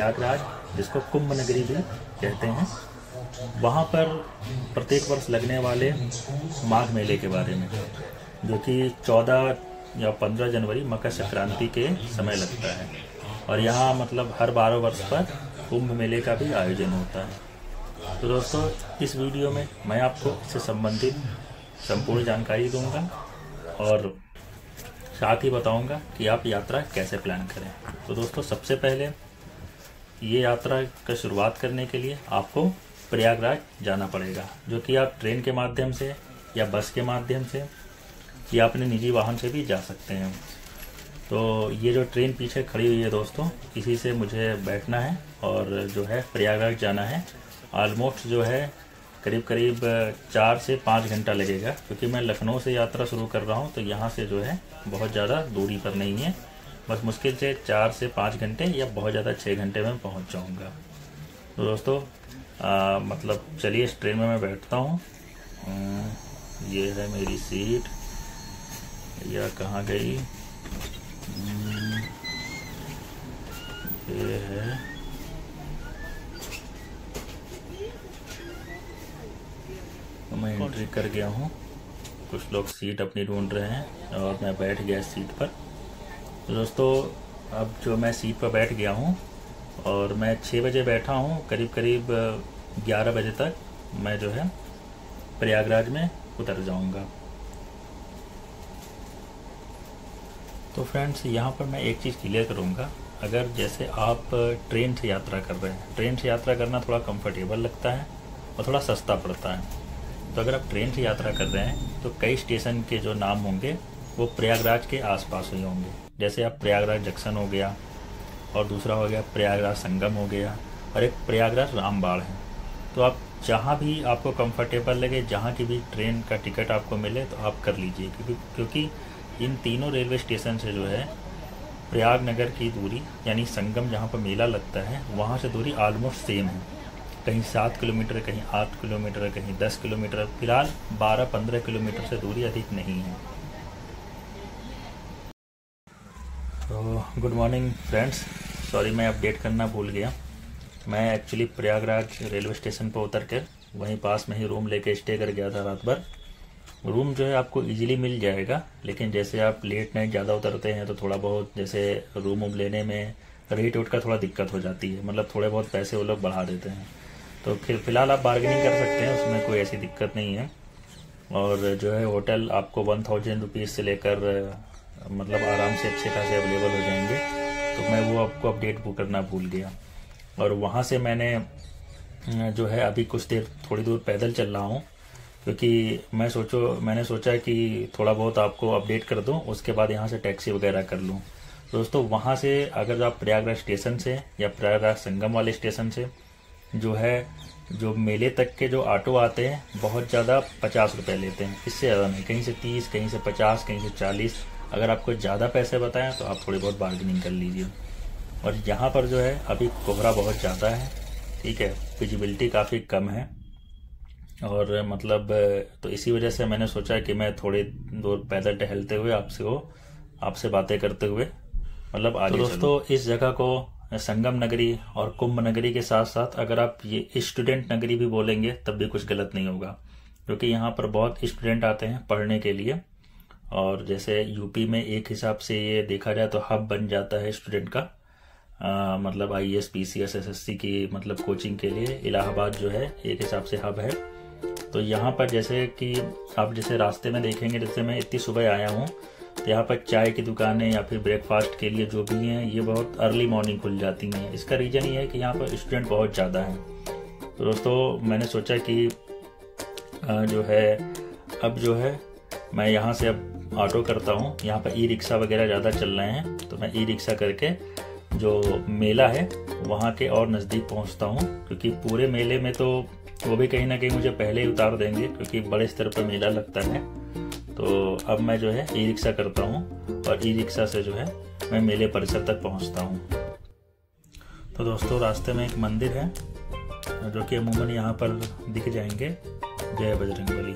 प्रयागराज, जिसको कुंभ नगरी भी कहते हैं, वहाँ पर प्रत्येक वर्ष लगने वाले माघ मेले के बारे में, जो कि 14 या 15 जनवरी मकर संक्रांति के समय लगता है। और यहाँ मतलब हर 12 वर्ष पर कुंभ मेले का भी आयोजन होता है। तो दोस्तों, इस वीडियो में मैं आपको इससे संबंधित संपूर्ण जानकारी दूंगा और साथ ही बताऊंगा कि आप यात्रा कैसे प्लान करें। तो दोस्तों, सबसे पहले ये यात्रा का शुरुआत करने के लिए आपको प्रयागराज जाना पड़ेगा, जो कि आप ट्रेन के माध्यम से या बस के माध्यम से या अपने निजी वाहन से भी जा सकते हैं। तो ये जो ट्रेन पीछे खड़ी हुई है दोस्तों, इसी से मुझे बैठना है और जो है प्रयागराज जाना है। ऑलमोस्ट जो है करीब 4 से 5 घंटा लगेगा, क्योंकि मैं लखनऊ से यात्रा शुरू कर रहा हूँ। तो यहाँ से जो है बहुत ज़्यादा दूरी पर नहीं है, बस मुश्किल से 4 से 5 घंटे या बहुत ज़्यादा 6 घंटे में पहुँच जाऊँगा। तो दोस्तों मतलब चलिए इस ट्रेन में मैं बैठता हूँ। ये है मेरी सीट, या कहाँ गई, ये है। तो मैं एंट्री कर गया हूँ, कुछ लोग सीट अपनी ढूंढ रहे हैं और मैं बैठ गया सीट पर। तो दोस्तों, अब जो मैं सीट पर बैठ गया हूँ और मैं 6 बजे बैठा हूँ, करीब 11 बजे तक मैं जो है प्रयागराज में उतर जाऊँगा। तो फ्रेंड्स, यहाँ पर मैं एक चीज़ क्लियर करूँगा। अगर जैसे आप ट्रेन से यात्रा कर रहे हैं, ट्रेन से यात्रा करना थोड़ा कंफर्टेबल लगता है और थोड़ा सस्ता पड़ता है। तो अगर आप ट्रेन से यात्रा कर रहे हैं तो कई स्टेशन के जो नाम होंगे वो प्रयागराज के आसपास ही होंगे। जैसे आप प्रयागराज जंक्शन हो गया, और दूसरा हो गया प्रयागराज संगम हो गया, और एक प्रयागराज रामबाड़ है। तो आप जहाँ भी आपको कंफर्टेबल लगे, जहाँ की भी ट्रेन का टिकट आपको मिले तो आप कर लीजिए, क्योंकि इन तीनों रेलवे स्टेशन से जो है प्रयागनगर की दूरी, यानी संगम जहाँ पर मेला लगता है, वहाँ से दूरी ऑलमोस्ट सेम है। कहीं 7 किलोमीटर, कहीं 8 किलोमीटर, कहीं 10 किलोमीटर, फिलहाल 12-15 किलोमीटर से दूरी अधिक नहीं है। तो गुड मॉर्निंग फ्रेंड्स, सॉरी मैं अपडेट करना भूल गया। मैं एक्चुअली प्रयागराज रेलवे स्टेशन पर उतर कर वहीं पास में ही रूम लेके स्टे कर गया था रात भर। रूम जो है आपको इजीली मिल जाएगा, लेकिन जैसे आप लेट नाइट ज़्यादा उतरते हैं तो थोड़ा बहुत जैसे रूम लेने में रेट उठ का थोड़ा दिक्कत हो जाती है, मतलब थोड़े बहुत पैसे वो लोग बढ़ा देते हैं। तो फिलहाल आप बार्गेनिंग कर सकते हैं, उसमें कोई ऐसी दिक्कत नहीं है। और जो है होटल आपको 1000 रुपीज़ से लेकर मतलब आराम से अच्छे खासे अवेलेबल हो जाएंगे। तो मैं वो आपको अपडेट करना भूल गया। और वहाँ से मैंने जो है अभी कुछ देर थोड़ी दूर पैदल चल रहा हूँ, क्योंकि मैंने सोचा कि थोड़ा बहुत आपको अपडेट कर दूं, उसके बाद यहाँ से टैक्सी वगैरह कर लूँ। दोस्तों, वहाँ से अगर आप प्रयागराज स्टेशन से या प्रयागराज संगम वाले स्टेशन से जो मेले तक के जो ऑटो आते हैं, बहुत ज़्यादा 50 रुपये लेते हैं, इससे ज़्यादा नहीं। कहीं से 30, कहीं से 50, कहीं से 40। अगर आपको ज़्यादा पैसे बताएं तो आप थोड़ी बहुत बार्गेनिंग कर लीजिए। और यहाँ पर जो है अभी कोहरा बहुत ज़्यादा है, ठीक है, विजिबिलिटी काफ़ी कम है, और मतलब तो इसी वजह से मैंने सोचा कि मैं थोड़ी दूर पैदल टहलते हुए आपसे बातें करते हुए मतलब आगे। तो दोस्तों, इस जगह को संगम नगरी और कुंभ नगरी के साथ साथ अगर आप ये स्टूडेंट नगरी भी बोलेंगे तब भी कुछ गलत नहीं होगा, क्योंकि यहाँ पर बहुत स्टूडेंट आते हैं पढ़ने के लिए। और जैसे यूपी में एक हिसाब से ये देखा जाए तो हब बन जाता है स्टूडेंट का, मतलब IAS PCS SSC की मतलब कोचिंग के लिए इलाहाबाद जो है एक हिसाब से हब है। तो यहाँ पर जैसे कि आप जैसे रास्ते में देखेंगे, जैसे मैं इतनी सुबह आया हूँ तो यहाँ पर चाय की दुकानें या फिर ब्रेकफास्ट के लिए जो भी हैं, ये बहुत अर्ली मॉर्निंग खुल जाती हैं। इसका रीज़न ये है कि यहाँ पर स्टूडेंट बहुत ज़्यादा हैं। तो दोस्तों, मैंने सोचा कि जो है अब जो है मैं यहाँ से अब ऑटो करता हूँ। यहाँ पर ई-रिक्शा वगैरह ज़्यादा चल रहे हैं, तो मैं ई-रिक्शा करके जो मेला है वहाँ के और नज़दीक पहुँचता हूँ, क्योंकि पूरे मेले में तो वो भी कहीं ना कहीं मुझे पहले ही उतार देंगे, क्योंकि बड़े स्तर पर मेला लगता है। तो अब मैं जो है ई-रिक्शा करता हूँ और ई-रिक्शा से जो है मैं मेले परिसर तक पहुँचता हूँ। तो दोस्तों, रास्ते में एक मंदिर है जो कि अमूमन यहाँ पर दिख जाएंगे, जय बजरंगबली।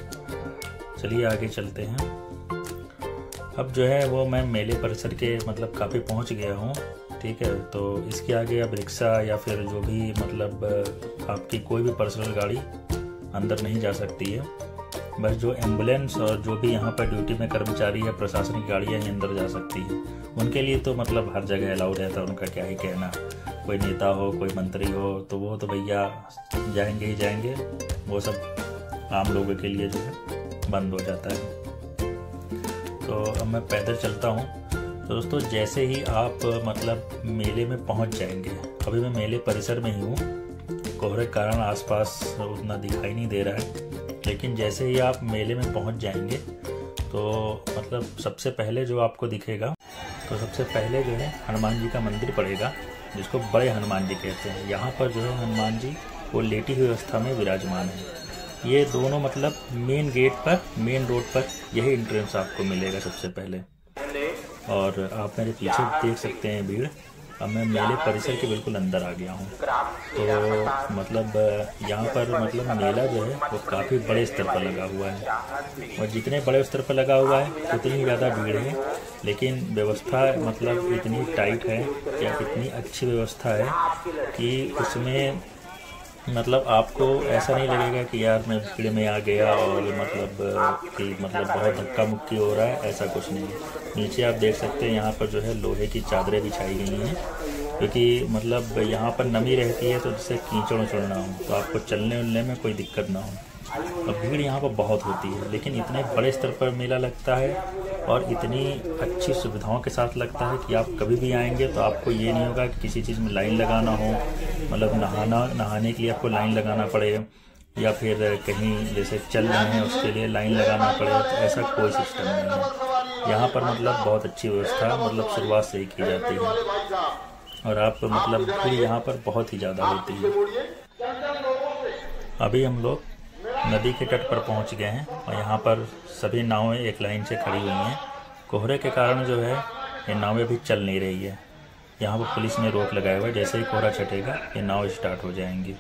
चलिए आगे चलते हैं। अब जो है वो मैं मेले परिसर के मतलब काफ़ी पहुँच गया हूँ, ठीक है। तो इसके आगे अब रिक्शा या फिर जो भी मतलब आपकी कोई भी पर्सनल गाड़ी अंदर नहीं जा सकती है। बस जो एम्बुलेंस और जो भी यहाँ पर ड्यूटी में कर्मचारी या प्रशासनिक गाड़ियाँ ही अंदर जा सकती हैं। उनके लिए तो मतलब हर जगह अलाउड रहता है, उनका क्या ही कहना। कोई नेता हो, कोई मंत्री हो, तो वो तो भैया जाएंगे ही जाएंगे, वो सब आम लोगों के लिए जो है बंद हो जाता है। तो अब मैं पैदल चलता हूँ। तो दोस्तों जैसे ही आप मतलब मेले में पहुँच जाएंगे, अभी मैं मेले परिसर में ही हूँ, कोहरे के कारण आसपास उतना दिखाई नहीं दे रहा है, लेकिन जैसे ही आप मेले में पहुँच जाएंगे तो मतलब सबसे पहले जो आपको दिखेगा, तो सबसे पहले जो है हनुमान जी का मंदिर पड़ेगा, जिसको बड़े हनुमान जी कहते हैं। यहाँ पर जो है हनुमान जी वो लेटी हुई अवस्था में विराजमान है। ये दोनों मतलब मेन गेट पर, मेन रोड पर यही एंट्रेंस आपको मिलेगा सबसे पहले। और आप मेरे पीछे देख सकते हैं भीड़। अब मैं मेले परिसर के बिल्कुल अंदर आ गया हूँ। तो मतलब यहाँ पर मतलब मेला जो है वो काफ़ी बड़े स्तर पर लगा हुआ है, और जितने बड़े स्तर पर लगा हुआ है उतनी ज़्यादा भीड़ है। लेकिन व्यवस्था मतलब इतनी टाइट है या इतनी अच्छी व्यवस्था है कि उसमें मतलब आपको ऐसा नहीं लगेगा कि यार मैं भीड़ में आ गया और मतलब कि मतलब बहुत धक्का मुक्की हो रहा है, ऐसा कुछ नहीं है। नीचे आप देख सकते हैं यहाँ पर जो है लोहे की चादरें बिछाई गई हैं, क्योंकि मतलब यहाँ पर नमी रहती है, तो जिससे कीचड़ उचड़ ना हो, तो आपको चलने उलने में कोई दिक्कत ना हो। और भीड़ यहाँ पर बहुत होती है, लेकिन इतने बड़े स्तर पर मेला लगता है और इतनी अच्छी सुविधाओं के साथ लगता है कि आप कभी भी आएंगे तो आपको ये नहीं होगा कि किसी चीज़ में लाइन लगाना हो, मतलब नहाने के लिए आपको लाइन लगाना पड़े, या फिर कहीं जैसे चल रहे हैं उसके लिए लाइन लगाना पड़े, तो ऐसा कोई सिस्टम नहीं है। यहाँ पर मतलब बहुत अच्छी व्यवस्था मतलब शुरुआत से ही की जाती है, और आप मतलब भीड़ यहाँ पर बहुत ही ज़्यादा होती है। अभी हम लोग नदी के तट पर पहुंच गए हैं, और यहाँ पर सभी नावें एक लाइन से खड़ी हुई हैं। कोहरे के कारण जो है ये नावें भी चल नहीं रही है। यहाँ पर पुलिस ने रोक लगाया हुआ है, जैसे ही कोहरा छटेगा ये नाव स्टार्ट हो जाएंगी।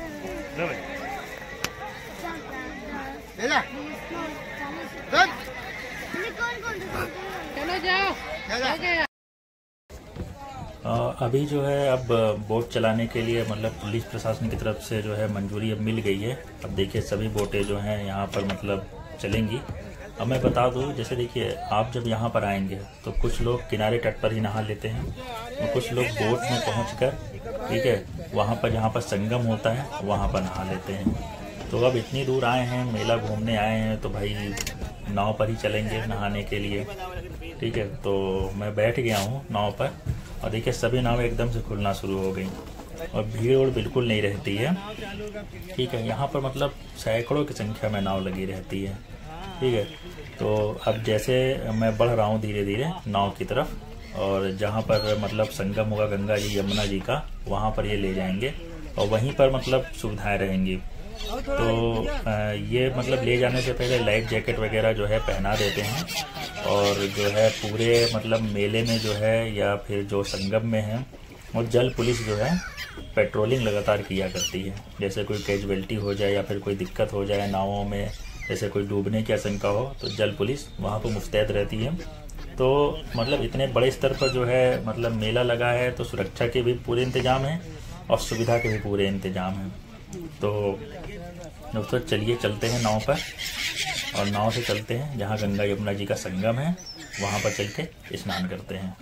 अभी जो है अब बोट चलाने के लिए मतलब पुलिस प्रशासन की तरफ से जो है मंजूरी अब मिल गई है। अब देखिए सभी बोटें जो हैं यहाँ पर मतलब चलेंगी। अब मैं बता दूँ, जैसे देखिए आप जब यहाँ पर आएंगे तो कुछ लोग किनारे तट पर ही नहा लेते हैं, और कुछ लोग बोट में पहुँचकर ठीक है वहाँ पर जहाँ पर संगम होता है वहाँ पर नहा लेते हैं। तो अब इतनी दूर आए हैं, मेला घूमने आए हैं, तो भाई नाव पर ही चलेंगे नहाने के लिए। ठीक है, तो मैं बैठ गया हूँ नाव पर, और देखिए सभी नाव एकदम से खुलना शुरू हो गई, और भीड़ बिल्कुल नहीं रहती है। ठीक है, यहाँ पर मतलब सैकड़ों की संख्या में नाव लगी रहती है। ठीक है, तो अब जैसे मैं बढ़ रहा हूँ धीरे धीरे नाव की तरफ, और जहाँ पर मतलब संगम होगा गंगा जी यमुना जी का, वहाँ पर ये ले जाएंगे, और वहीं पर मतलब सुविधाएं रहेंगी। तो ये मतलब ले जाने से पहले लाइफ जैकेट वगैरह जो है पहना देते हैं, और जो है पूरे मतलब मेले में जो है या फिर जो संगम में है, और जल पुलिस जो है पेट्रोलिंग लगातार किया करती है। जैसे कोई कैजुअलिटी हो जाए या फिर कोई दिक्कत हो जाए नावों में, जैसे कोई डूबने की आशंका हो, तो जल पुलिस वहाँ पर मुस्तैद रहती है। तो मतलब इतने बड़े स्तर पर जो है मतलब मेला लगा है, तो सुरक्षा के भी पूरे इंतजाम हैं और सुविधा के भी पूरे इंतजाम हैं। तो दोस्तों चलिए चलते हैं नाव पर, और नाव से चलते हैं जहाँ गंगा यमुना जी का संगम है, वहाँ पर चल के स्नान करते हैं।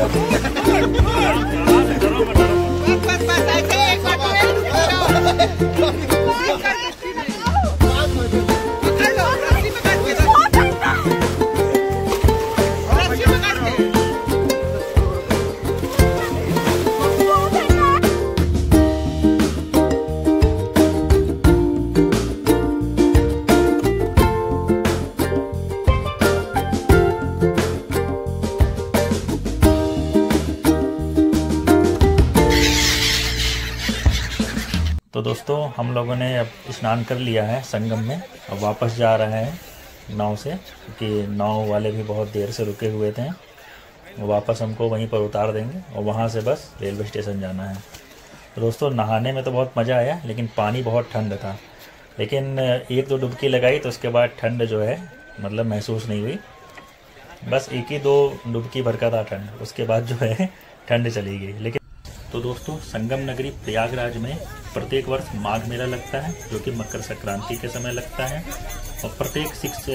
तो दोस्तों हम लोगों ने अब स्नान कर लिया है संगम में। अब वापस जा रहे हैं नाव से, क्योंकि नाव वाले भी बहुत देर से रुके हुए थे। वापस हमको वहीं पर उतार देंगे और वहाँ से बस रेलवे स्टेशन जाना है। तो दोस्तों नहाने में तो बहुत मज़ा आया, लेकिन पानी बहुत ठंड था। लेकिन एक दो डुबकी लगाई तो उसके बाद ठंड जो है मतलब महसूस नहीं हुई। बस एक ही दो डुबकी भर का था ठंड, उसके बाद जो है ठंड चली गई। लेकिन तो दोस्तों संगम नगरी प्रयागराज में प्रत्येक वर्ष माघ मेला लगता है, जो कि मकर संक्रांति के समय लगता है। और प्रत्येक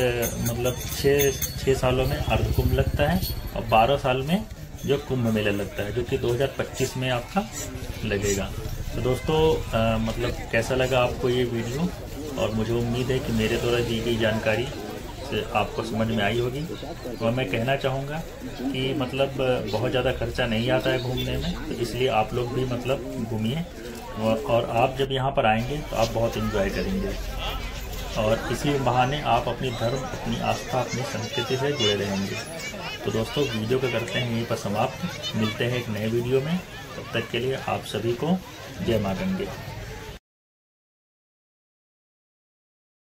6 सालों में अर्ध कुंभ लगता है और 12 साल में जो कुंभ मेला लगता है, जो कि 2025 में आपका लगेगा। तो दोस्तों मतलब कैसा लगा आपको ये वीडियो, और मुझे उम्मीद है कि मेरे द्वारा दी गई जानकारी से आपको समझ में आई होगी। और मैं कहना चाहूँगा कि मतलब बहुत ज़्यादा खर्चा नहीं आता है घूमने में, तो इसलिए आप लोग भी मतलब घूमिए। और आप जब यहाँ पर आएंगे तो आप बहुत एंजॉय करेंगे, और इसी बहाने आप अपनी धर्म, अपनी आस्था, अपनी संस्कृति से जुड़े रहेंगे। तो दोस्तों वीडियो को करते हैं यहीं पर समाप्त। मिलते हैं एक नए वीडियो में, तब तक के लिए आप सभी को जय मां गंगे।